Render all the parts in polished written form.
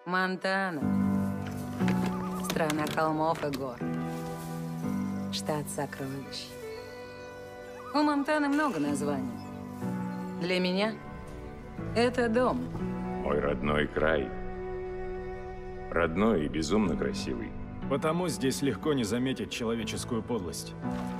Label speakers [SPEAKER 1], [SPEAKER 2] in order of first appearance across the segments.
[SPEAKER 1] Монтана. Страна холмов и гор. Штат сокровищ. У Монтаны много названий. Для меня это дом.
[SPEAKER 2] Мой родной край. Родной и безумно красивый.
[SPEAKER 3] Потому здесь легко не заметить человеческую подлость.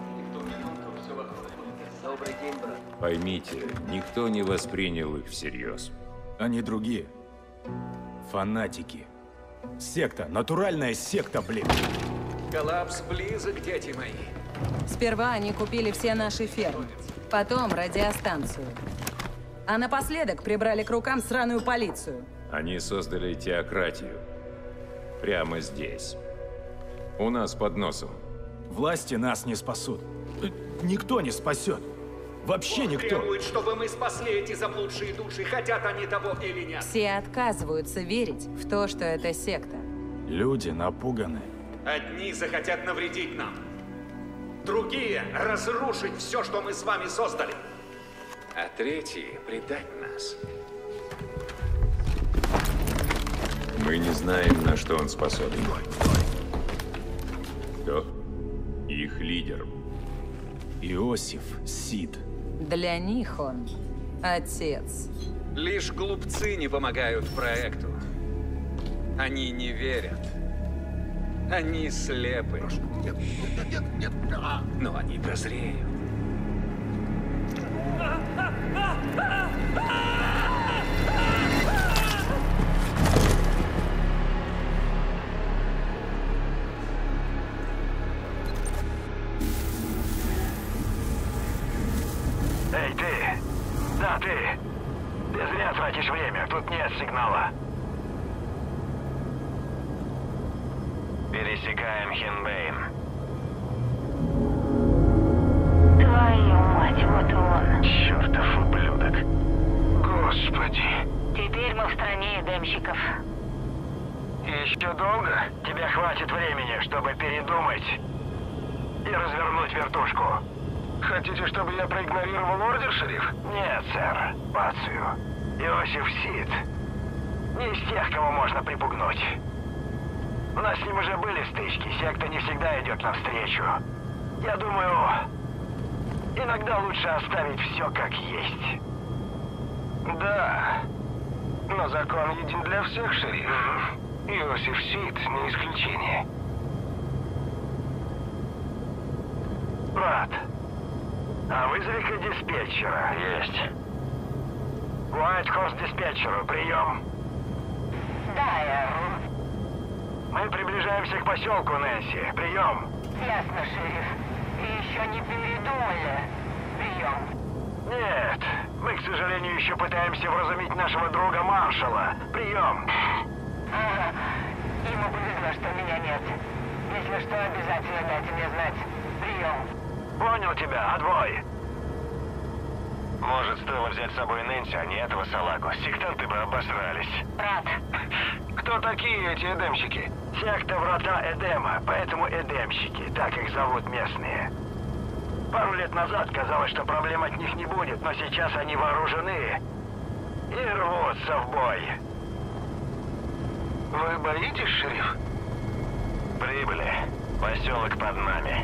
[SPEAKER 2] Поймите, никто не воспринял их всерьез.
[SPEAKER 3] Они другие. Фанатики. Секта. Натуральная секта, блин.
[SPEAKER 4] Коллапс близок, дети мои.
[SPEAKER 1] Сперва они купили все наши фермы. Потом радиостанцию. А напоследок прибрали к рукам сраную полицию.
[SPEAKER 2] Они создали теократию. Прямо здесь. У нас под носом.
[SPEAKER 3] Власти нас не спасут. Никто не спасет. Вообще
[SPEAKER 4] Он
[SPEAKER 3] никто.
[SPEAKER 4] требует, чтобы мы спасли эти заблудшие души, хотят они того или нет.
[SPEAKER 1] Все отказываются верить в то, что это секта.
[SPEAKER 3] Люди напуганы.
[SPEAKER 4] Одни захотят навредить нам. Другие — разрушить все, что мы с вами создали. А третьи — предать нас.
[SPEAKER 2] Мы не знаем, на что он способен. Кто? Их лидер.
[SPEAKER 3] Иосиф Сид.
[SPEAKER 1] Для них он отец.
[SPEAKER 4] Лишь глупцы не помогают проекту. Они не верят. Они слепы. Но они прозреют.
[SPEAKER 5] Эй, ты! Да, ты! Ты зря тратишь время, тут нет сигнала. Пересекаем Хинбейн.
[SPEAKER 6] Твою мать, вот он.
[SPEAKER 5] Чертов ублюдок. Господи.
[SPEAKER 6] Теперь мы в стране эдемщиков.
[SPEAKER 5] Еще долго? Тебе хватит времени, чтобы передумать и развернуть вертушку. Хотите, чтобы я проигнорировал ордер, шериф? Нет, сэр. Пацию. Иосиф Сид. Не из тех, кого можно припугнуть. У нас с ним уже были стычки. Секта не всегда идет навстречу. Я думаю, иногда лучше оставить все как есть. Да. Но закон един для всех, шериф. Иосиф Сид не исключение. Брат. А вызови-ка диспетчера. Есть. Уайт-Хорс диспетчеру. Прием.
[SPEAKER 6] Да, я...
[SPEAKER 5] Мы приближаемся к поселку, Нэнси. Прием.
[SPEAKER 6] Ясно, шериф. И еще не передумали. Прием.
[SPEAKER 5] Нет. Мы, к сожалению, еще пытаемся вразумить нашего друга Маршала. Прием.
[SPEAKER 6] Ага. Ему повезло, что меня нет. Если что, обязательно дайте мне знать. Прием.
[SPEAKER 5] Понял тебя. Отбой. Может, стоило взять с собой Нэнси, а не этого салагу. Сектанты бы обосрались.
[SPEAKER 6] Брат.
[SPEAKER 5] Кто такие эти эдемщики? Секта Врата Эдема, поэтому эдемщики, так их зовут местные. Пару лет назад казалось, что проблем от них не будет, но сейчас они вооружены и рвутся в бой. Вы боитесь, шериф? Прибыли. Поселок под нами.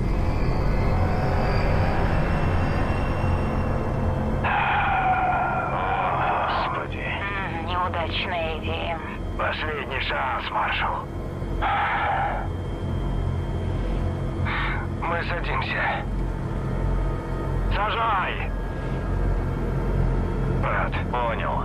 [SPEAKER 5] О, Господи.
[SPEAKER 6] Неудачная идея.
[SPEAKER 5] Последний шанс, маршал. Мы садимся. Сажай! Брат, понял.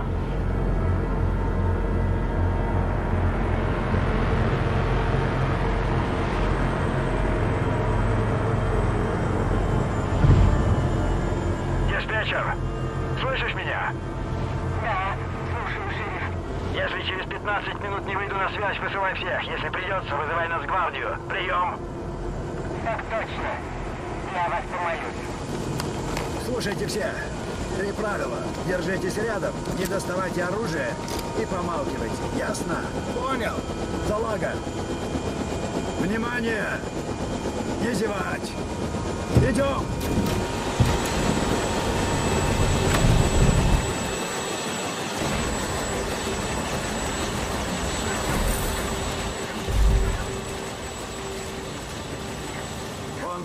[SPEAKER 5] Диспетчер, слышишь меня?
[SPEAKER 6] Да, слушаю, шериф.
[SPEAKER 5] Если через 15 минут не выйду на связь, вызывай всех. Если придется, вызывай Нацгвардию. Прием.
[SPEAKER 6] Так точно. Я вас помолюсь.
[SPEAKER 7] Слушайте все. 3 правила. Держитесь рядом, не доставайте оружие и помалкивайте. Ясно? Понял. Салага. Внимание! Не зевать. Идем!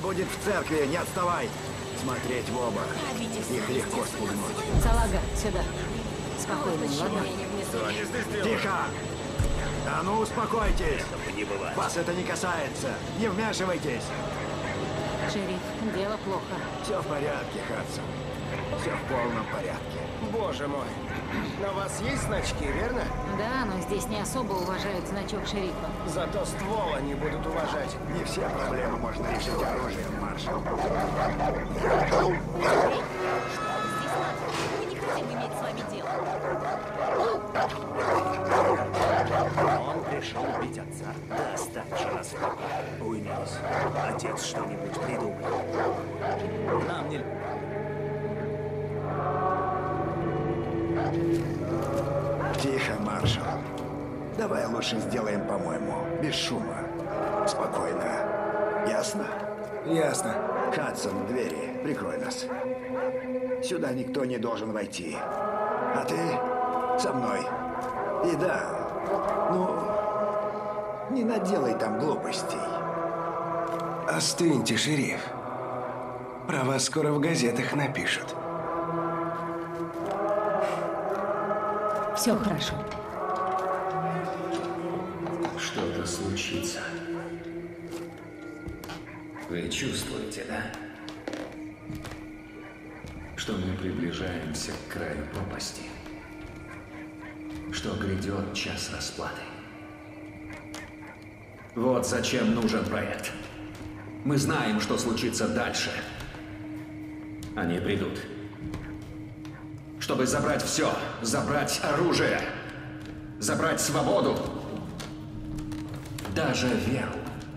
[SPEAKER 7] будет в церкви, не отставай. Смотреть в оба. Их легко спугнуть.
[SPEAKER 1] Салага, сюда. Спокойно, ладно?
[SPEAKER 7] Тихо! А ну, успокойтесь! Вас это не касается. Не вмешивайтесь.
[SPEAKER 1] Шериф, дело плохо.
[SPEAKER 7] Все в порядке, Хадсон. Все в полном порядке.
[SPEAKER 8] Боже мой. На вас есть значки, верно?
[SPEAKER 1] Да, но здесь не особо уважают значок шерифа.
[SPEAKER 8] Зато ствол они будут уважать.
[SPEAKER 7] Не все проблемы можно решить оружием, маршал.
[SPEAKER 9] Мы не хотим иметь с вами дело.
[SPEAKER 10] Он пришел убить отца. Достаточно раз. Уймись. Отец что-нибудь придумает. Нам не...
[SPEAKER 7] Тихо, маршал. Давай лучше сделаем, по-моему, без шума. Спокойно. Ясно?
[SPEAKER 8] Ясно.
[SPEAKER 7] Хадсон, двери. Прикрой нас. Сюда никто не должен войти. А ты со мной. И да, ну, не наделай там глупостей.
[SPEAKER 8] Остыньте, шериф. Про вас скоро в газетах напишут.
[SPEAKER 1] Все хорошо.
[SPEAKER 11] Что-то случится. Вы чувствуете, да? Что мы приближаемся к краю пропасти. Что грядет час расплаты. Вот зачем нужен проект. Мы знаем, что случится дальше. Они придут. Чтобы забрать все. Забрать оружие. Забрать свободу. Даже веру.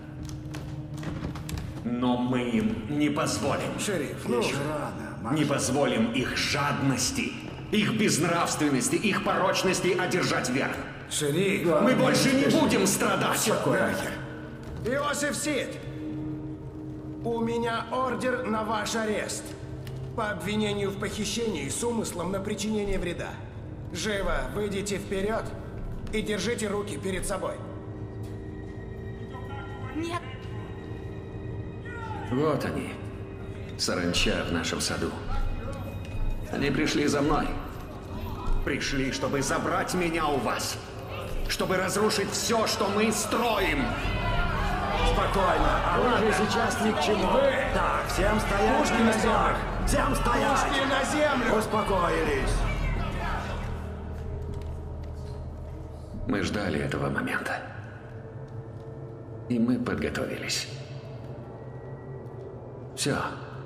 [SPEAKER 11] Но мы им не позволим.
[SPEAKER 8] Шериф,
[SPEAKER 7] Еще рано, маршал.
[SPEAKER 11] Не позволим их жадности, их безнравственности, их порочности одержать верх.
[SPEAKER 8] Шериф.
[SPEAKER 11] Мы больше не будем страдать.
[SPEAKER 8] Иосиф Сид, у меня ордер на ваш арест. По обвинению в похищении с умыслом на причинение вреда. Живо выйдите вперед и держите руки перед собой.
[SPEAKER 9] Нет.
[SPEAKER 11] Вот они, саранча в нашем саду. Они пришли за мной. Пришли, чтобы забрать меня у вас. Чтобы разрушить все, что мы строим.
[SPEAKER 7] Спокойно. Оружие сейчас ни к чему. Так, всем стоять.
[SPEAKER 8] Пушки на землю.
[SPEAKER 7] Всем стоять.
[SPEAKER 8] Пушки на землю.
[SPEAKER 7] Успокоились.
[SPEAKER 11] Мы ждали этого момента. И мы подготовились. Все.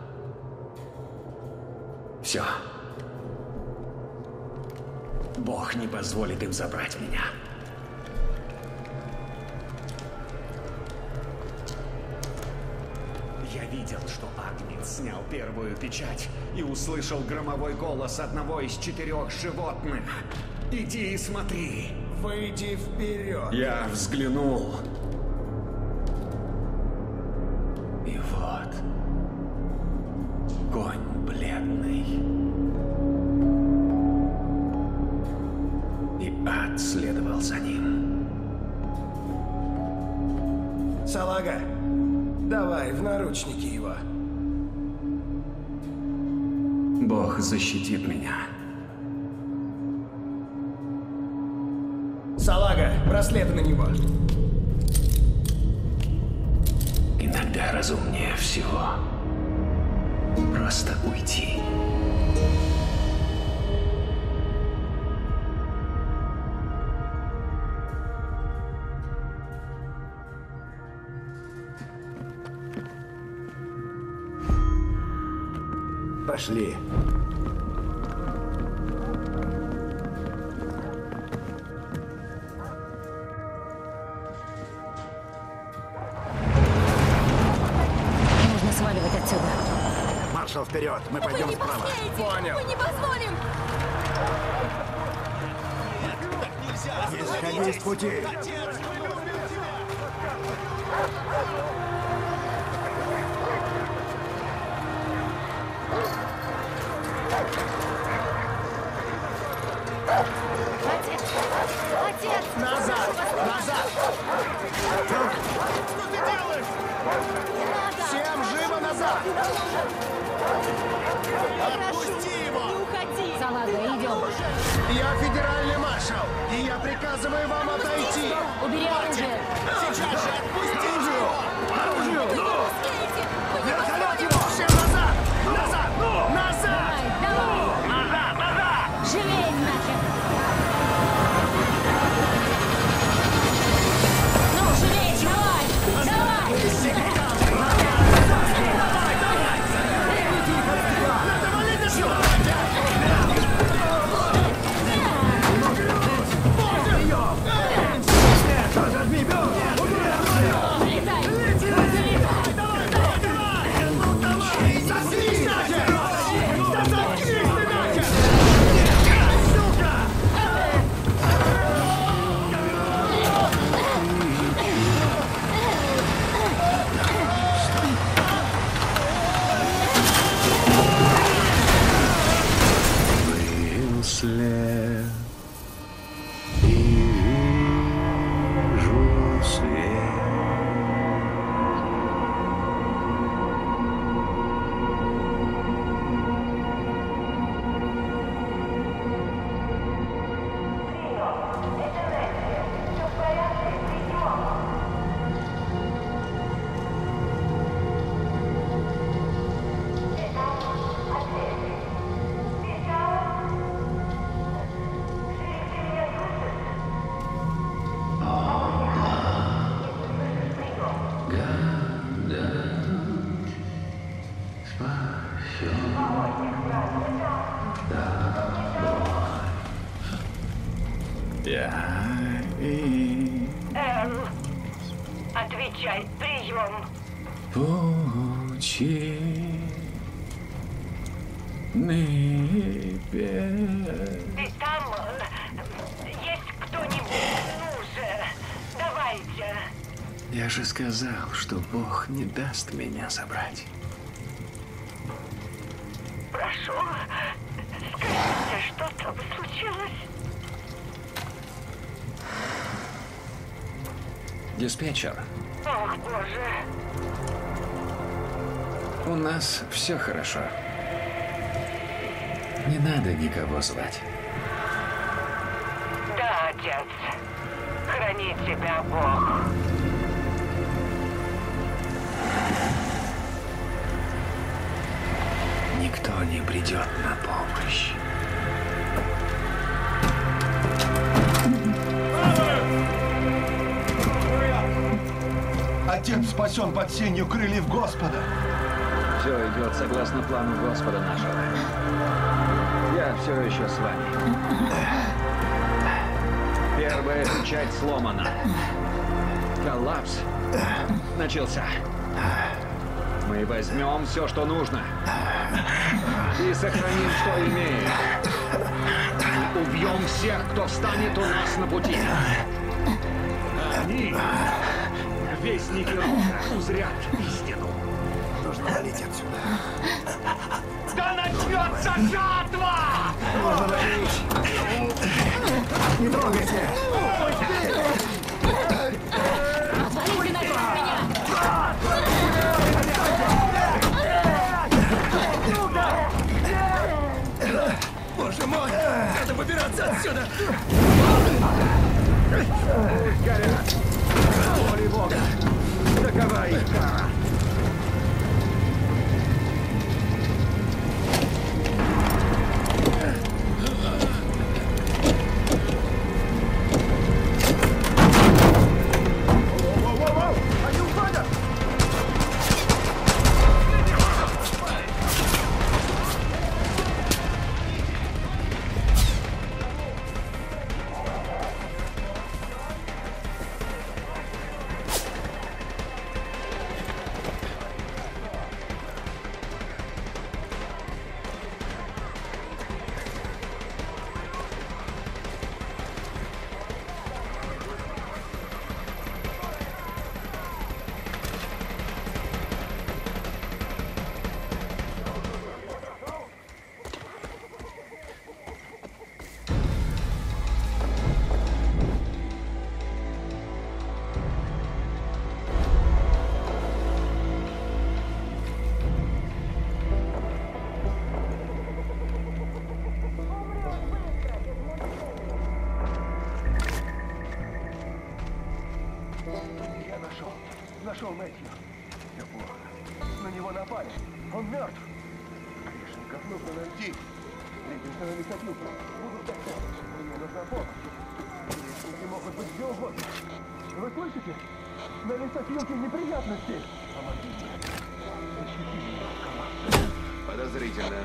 [SPEAKER 11] Все. Бог не позволит им забрать меня. Я видел, что Агнец снял первую печать и услышал громовой голос одного из 4 животных. Иди и смотри.
[SPEAKER 8] Выйди вперед.
[SPEAKER 11] Я взглянул. И вот. Конь бледный. И ад следовал за ним.
[SPEAKER 8] Салага, давай в наручники его.
[SPEAKER 11] Бог защитит меня.
[SPEAKER 8] Салага, браслеты на него.
[SPEAKER 11] Иногда разумнее всего просто уйти.
[SPEAKER 7] Пошли.
[SPEAKER 1] Нужно сваливать отсюда.
[SPEAKER 7] Маршал, вперед. Мы пойдем справа.
[SPEAKER 8] Понял.
[SPEAKER 9] Мы не позволим!
[SPEAKER 7] Не сходи с пути.
[SPEAKER 9] Отец! Отец!
[SPEAKER 8] Назад! Назад!
[SPEAKER 9] Не надо!
[SPEAKER 8] Всем живо приказываю вам отойти!
[SPEAKER 9] Убери оружие!
[SPEAKER 8] Сейчас же отпустите его! Оружие! Вертолет его! Всем назад! Назад! Назад!
[SPEAKER 9] Давай!
[SPEAKER 5] Назад! Назад!
[SPEAKER 9] Живей нахер! Ну, живей! Давай! Давай!
[SPEAKER 11] След и вижу свет.
[SPEAKER 6] Отвечай, прием.
[SPEAKER 11] Пути
[SPEAKER 6] Ты там? Есть кто-нибудь? Ну же, давайте.
[SPEAKER 11] Я же сказал, что Бог не даст меня забрать.
[SPEAKER 6] Прошу, скажите, что там случилось?
[SPEAKER 11] Диспетчер,
[SPEAKER 6] Ох, боже.
[SPEAKER 11] у нас все хорошо. Не надо никого звать.
[SPEAKER 6] Да, отец. Храни тебя Бог.
[SPEAKER 11] Никто не придет на помощь.
[SPEAKER 12] Отец спасен под сенью крыльев Господа.
[SPEAKER 10] Все идет согласно плану Господа нашего. Я все еще с вами. Первая печать сломана. Коллапс начался. Мы возьмем все, что нужно. И сохраним, что имеем. Убьем всех, кто встанет у нас на пути. Они, вестники рока, узрят истину.
[SPEAKER 7] Нужно валить отсюда.
[SPEAKER 5] Да начнется жатва!
[SPEAKER 7] Можно валить! Не трогайте!
[SPEAKER 9] Отвалите нафиг от меня!
[SPEAKER 8] Боже мой! Надо выбираться отсюда!
[SPEAKER 10] Горят! Воли Бога! Такова их кара!
[SPEAKER 12] Я нашел Мэтью. Все плохо. На него напали. Он мертв. Гришеньков нужно найти. Встретимся на лесопилке. Буду ждать помощи. Мне нужна помощь. Грешники могут быть где угодно. Вы слышите? На лесопилке неприятности. Помогите. Защити меня, команда.
[SPEAKER 11] Подозрительно.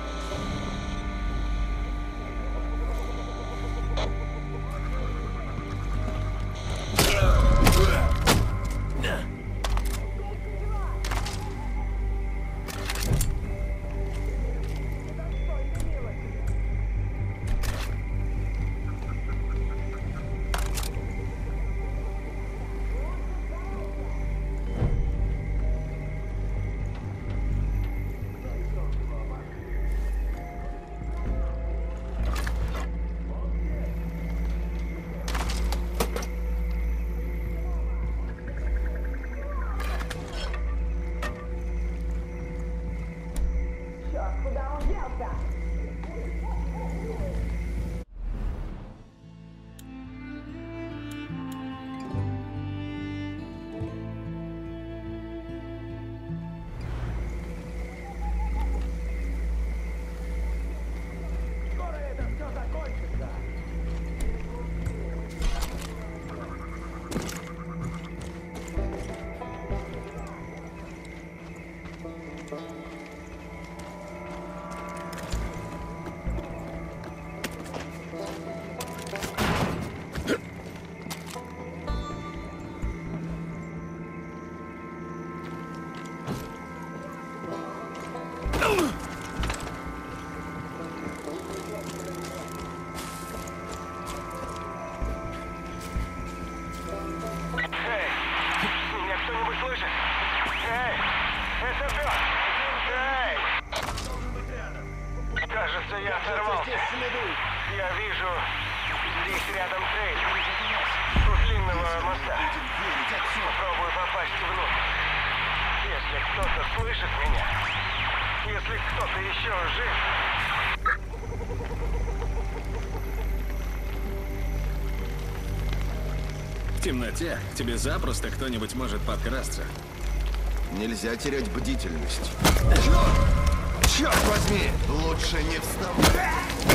[SPEAKER 5] Кажется, я сорвался. Я вижу здесь рядом трейлер. У длинного моста. Попробую попасть внутрь. Если кто-то слышит меня, если кто-то еще жив...
[SPEAKER 13] В темноте к тебе запросто кто-нибудь может подкрасться.
[SPEAKER 12] Нельзя терять бдительность. Черт возьми! Лучше не вставай!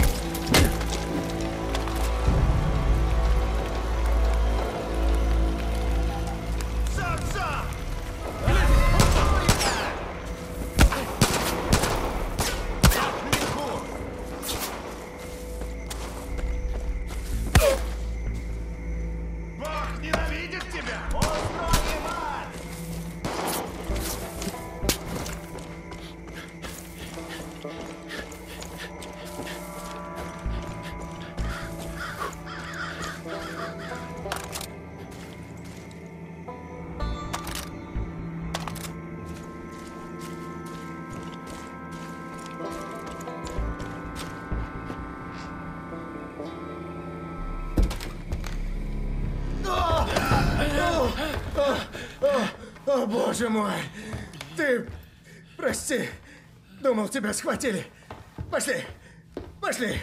[SPEAKER 8] О, боже мой! Ты... Прости. Думал, тебя схватили. Пошли. Пошли.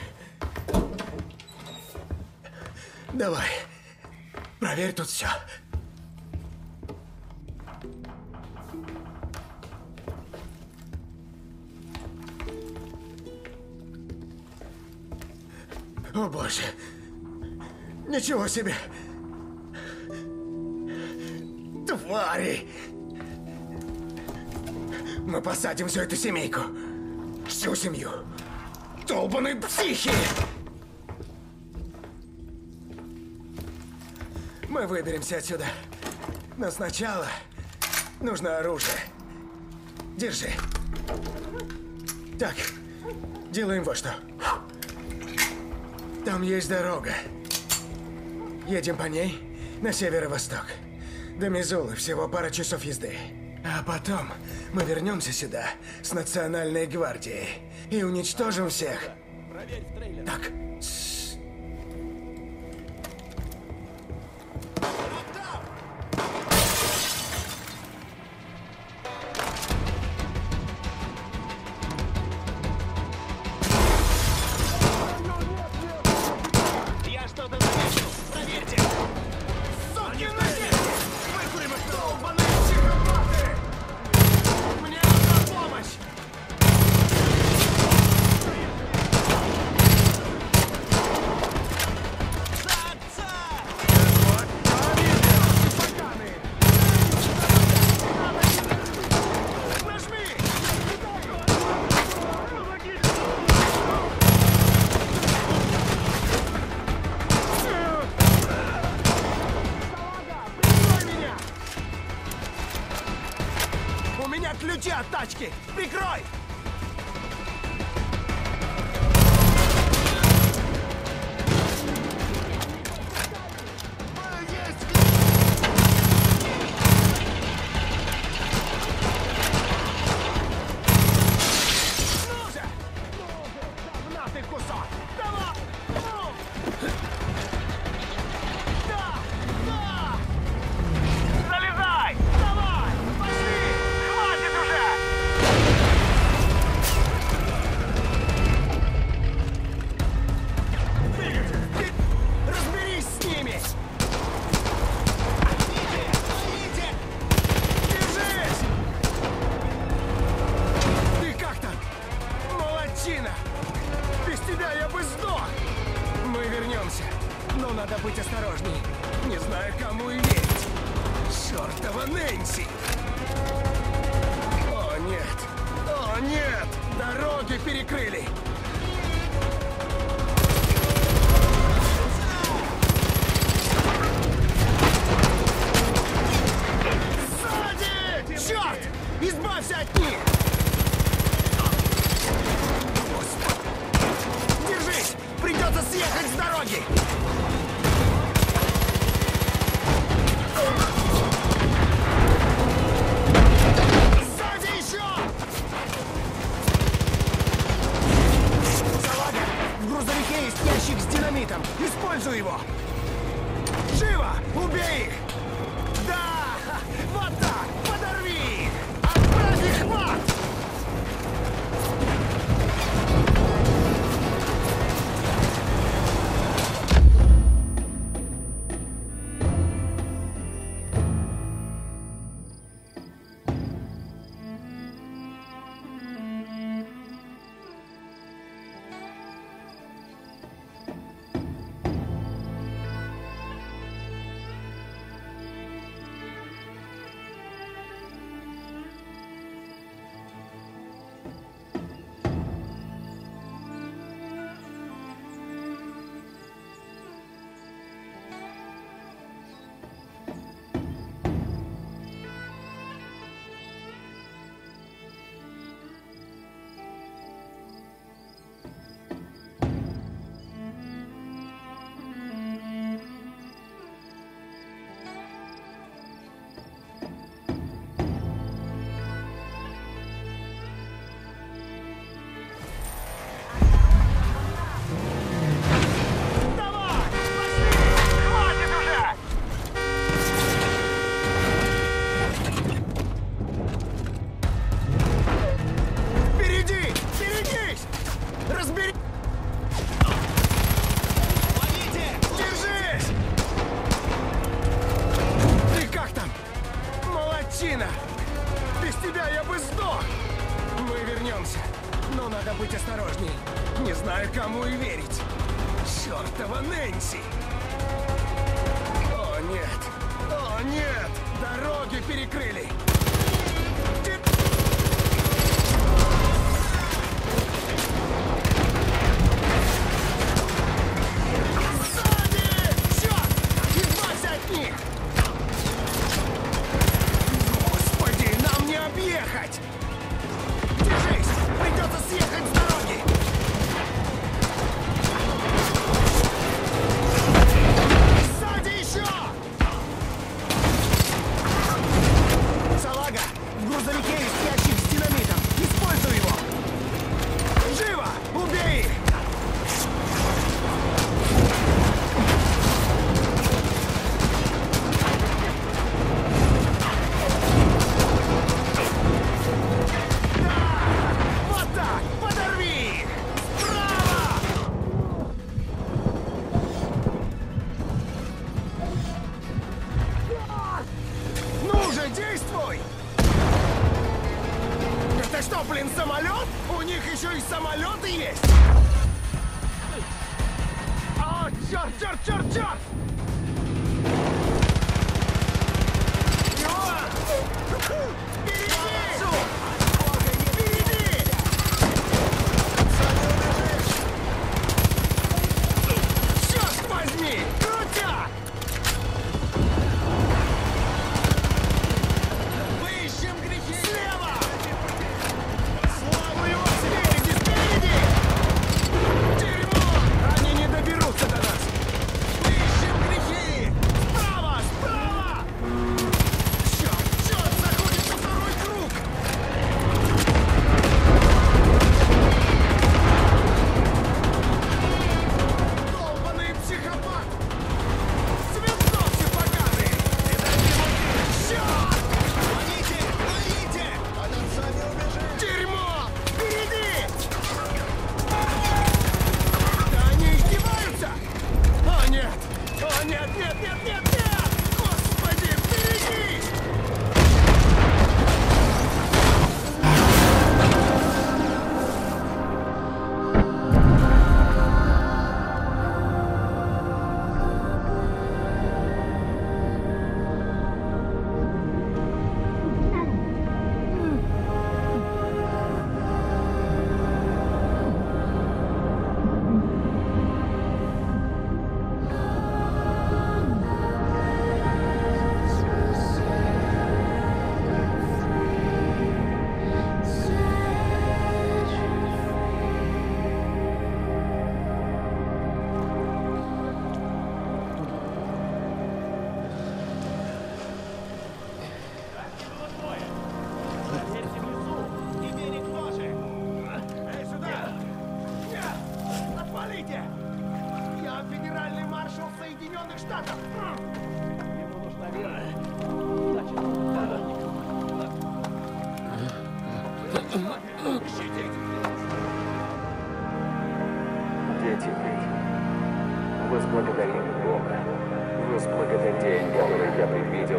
[SPEAKER 8] Давай. Проверь тут все. О, боже. Ничего себе. Твари! Мы посадим всю эту семейку. Всю семью. Долбаные психи! Мы выберемся отсюда. Но сначала нужно оружие. Держи. Так, делаем вот что. Там есть дорога. Едем по ней на северо-восток. До Мизулы всего пара часов езды. А потом мы вернемся сюда с Национальной гвардией и уничтожим всех. Так.
[SPEAKER 5] Я что-то заметил. Проверьте. Сукины!
[SPEAKER 8] ключи от тачки! Прикрой! Без тебя я бы сдох! Мы вернемся, но надо быть осторожней. Не знаю, кому и верить. Чёртова Нэнси! О, нет! О, нет! Дороги перекрыли! Сзади! Чёрт! Избавься от них! Держись! Придется съехать с дороги! Сзади еще! Салага! В грузовике есть ящик с динамитом. Используй его! Живо! Убей их! Да! Вот так! Подорви их! Отправь их в ад! Без тебя я бы сдох! Мы вернемся, но надо быть осторожней. Не знаю, кому и верить. Чёртова Нэнси! О, нет! О, нет! Дороги перекрыли! Сзади! Чёрт! Избавься от них! Не объехать! Держись! Придется съехать с дороги! Сзади еще! Салага! В грузовике есть ящик с динамитом! Используй его! Живо! Убей их! Действуй! Это что, блин, самолет? У них еще и самолеты есть! О, черт, черт, черт, черт! Впереди! Впереди! Черт возьми! Крутяк! Слева!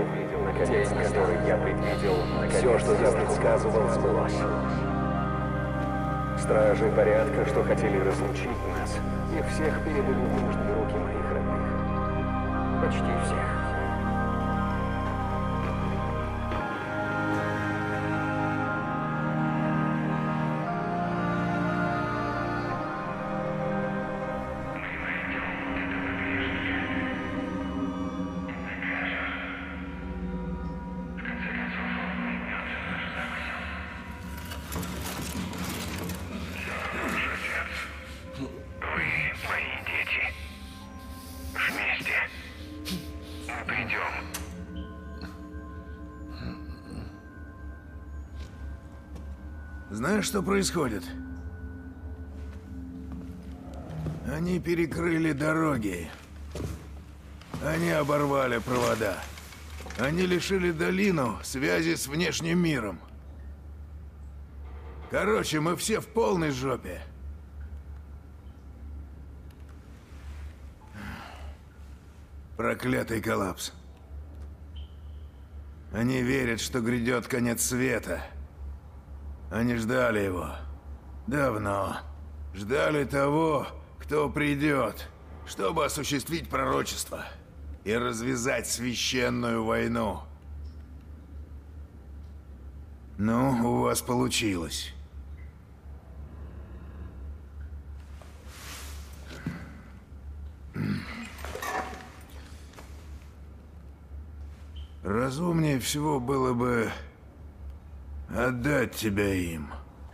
[SPEAKER 14] День, который я предвидел, все, что я предсказывал, сбылось. Стражи порядка, что хотели разлучить нас, их всех передали в нужные руки моих родных. Почти всех.
[SPEAKER 3] Знаешь, что происходит? Они перекрыли дороги. Они оборвали провода. Они лишили долину связи с внешним миром. Короче, мы все в полной жопе. Проклятый коллапс. Они верят, что грядет конец света. Они ждали его. Давно. Ждали того, кто придет, чтобы осуществить пророчество и развязать священную войну. Ну, у вас получилось. Разумнее всего было бы отдать тебя им.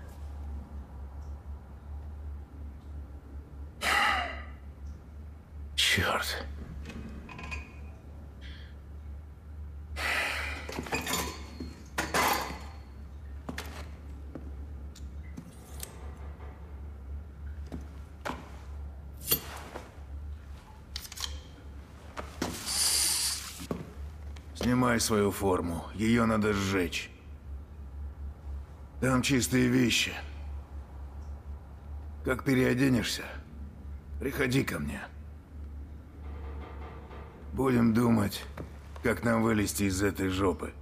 [SPEAKER 3] Черт. Снимай свою форму. Ее надо сжечь. Там чистые вещи. Как переоденешься, приходи ко мне. Будем думать, как нам вылезти из этой жопы.